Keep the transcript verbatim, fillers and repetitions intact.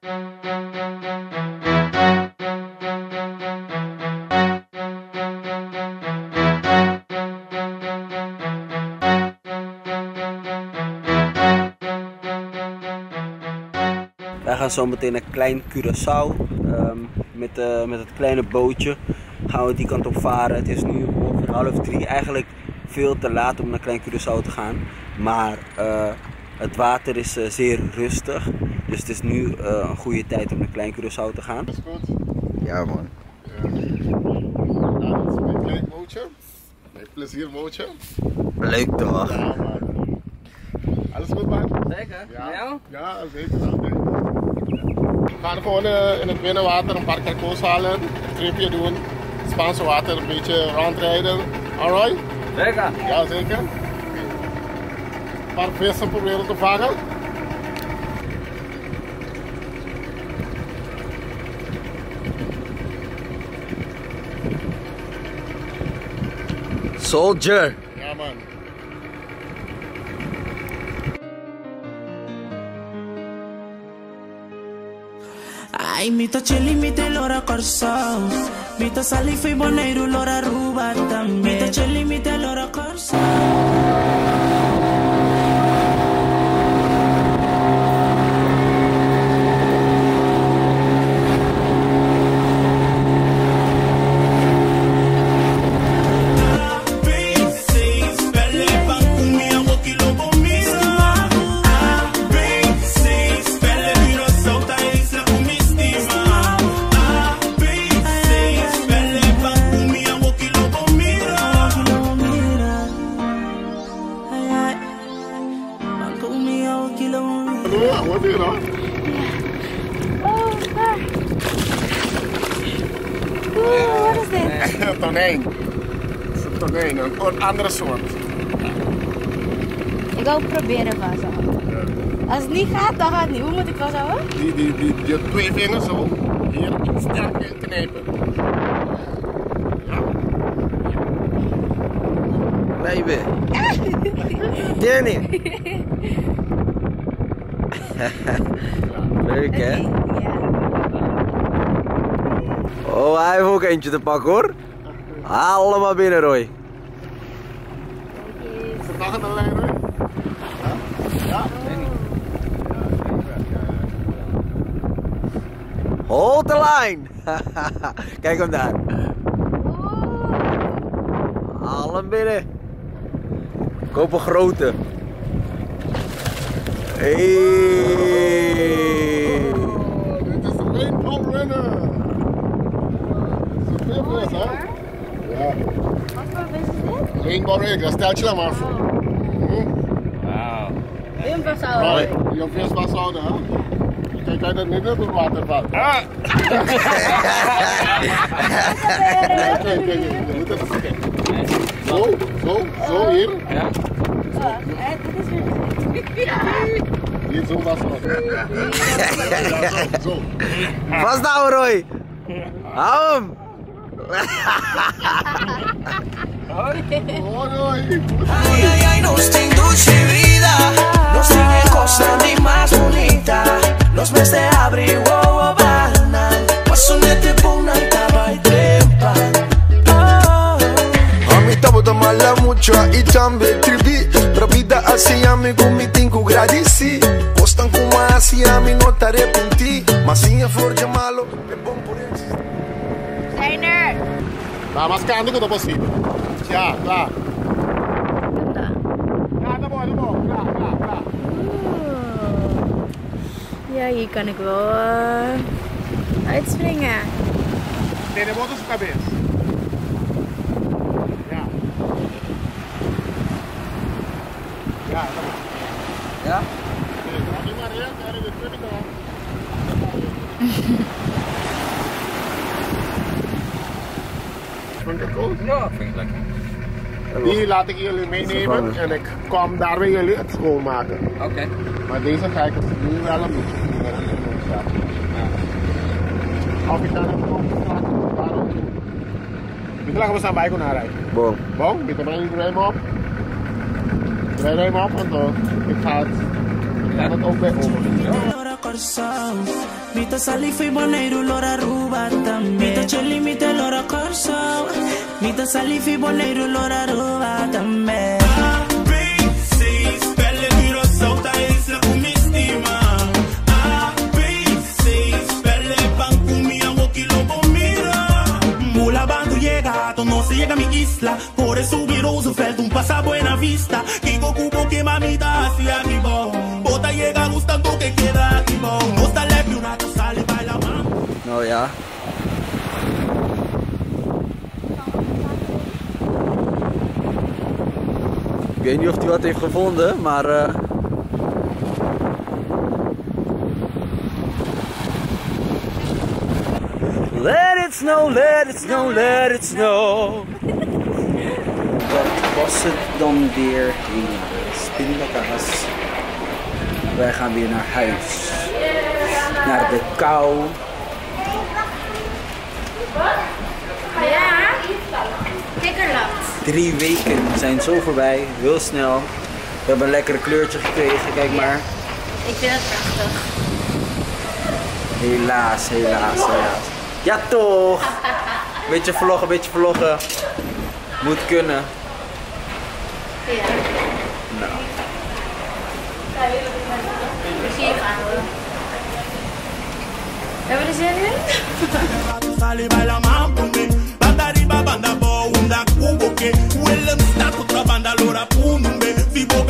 Wij gaan zo meteen naar Klein Curaçao. Um, met, uh, met het kleine bootje gaan we die kant op varen. Het is nu ongeveer half drie. Eigenlijk veel te laat om naar Klein Curaçao te gaan. Maar uh, het water is uh, zeer rustig. Dus het is nu uh, een goede tijd om naar Klein Curaçao te gaan. Is goed? Ja man. Ja, ja, dat is een klein bootje. Een plezierbootje. Leuk toch? Ja, man. Alles goed, man? Zeker? Ja, ja zeker. zeker. We gaan gewoon uh, in het binnenwater een paar kerko's halen, een tripje doen, Spaanse water een beetje rondrijden. Alright? Zeker? Ja, zeker. Een paar vissen proberen te vangen. Soldier! Ja, man. Ai, mito chili, mito lora corso. Mito sali, fui boneiro, lora ruba também. Mito chili, mito lora corso. Wat is dat? Oh, waar? Oeh, wat is dit? Een tonijn. Het is een tonijn, een andere soort. Ik wil proberen vasthouden. Als het niet gaat, dan gaat het niet. Hoe moet ik vasthouden? Die, die, die, die twee vingers zo, hier sterk in knijpen. Ja. Baby! Danny! Leuk hè? Ja. Oh, hij heeft ook eentje te pakken hoor. Allemaal binnen Roy. Is het nog een lijn Roy? Ja? Ja? Hold the line! Kijk hem daar. Haal hem binnen. Koop een grote. Hey. Oh, dit is een rainbow runner. Dat is een veel vis, hè? Ja. Wat voor vis is dit? Rainbow runner, dat stelt je dan maar voor. Hm? Wauw. Wil je hem vasthouden? Roy, je vis vasthouden, hè? Kijk uit dat niet in het water valt. Ah! Kijk, kijk, kijk. Je moet even kijken. Zo, zo, zo hier. Ja? Hier zo vasthouden. Ja, zo, zo. Vasthouden Roy! Hou hem! Oh, Roy. Ay, ay, ay, nos tem dulce vida. Nos tiene cosas ni más bonitas. Los meses de abril, wow, wow, banal. Paso nete puna y taba y trepa. A mim tava tomando mucho e também tribi. Provida assim a mim com me tenho gradeci. Gostam como assim a mim não te arrependi. Mas sim a flor de malo é bom por isso. Zijn er? Tá mascando que eu tô possível. Já, klaar. Ganda. Ja, dat mooi, dat mooi. Klaar, klaar, klaar. Ja, hier kan ik wel uh, uitspringen. Nee, de motor is cabeça. Ja. Ja, dat mooi. Ja? Nee, draag je maar hier, daar is de twintig al. Vind je het goed? Ja, vind ik lekker. Die laat ik jullie meenemen en ik kom daar bij jullie het schoonmaken. Oké. Okay. Maar deze ga ik nu wel een beetje doen. Of ik dan even op de straat waarom doen. Kita lang bersama aku narai. Bom. Bom, kita main rem op. Rem op en dan ik ga het, ik ga het ook bij over. corso. Mita salifi boneiro lora ruba também. Mita cheli mita lora corso. Mita salifi boneiro lora ruba também. A, B, C, spelle curaçao da isla com me estima. A, B, C, spelle banco minha moquilo mira. Mula bando llegado, no se llega a mi isla. Por eso subir Roosevelt, un pasa buena vista. Kiko cubo que mamita hacia mi bo. Bota llega gustando que queda aquí bo. No está leve una que sale baila man. Nou ja. Ik weet niet of hij wat heeft gevonden, maar... Uh... Let it snow, let it snow, let it snow. Dat was het dan weer in de Spindakaas. Wij gaan weer naar huis. Naar de kou. Ja, kikkerlacht. Drie weken zijn zo voorbij, heel snel. We hebben een lekker kleurtje gekregen, kijk maar. Ik vind het prachtig. Helaas, helaas, helaas. Ja toch! Beetje vloggen, beetje vloggen. Moet kunnen. Ja. Nou. Hier gaan we. Hebben we er zin in? Sale baila mampunde. Banda riba banda bo unda kuboke. Willem staat tot de banda lora punumbe. Fibo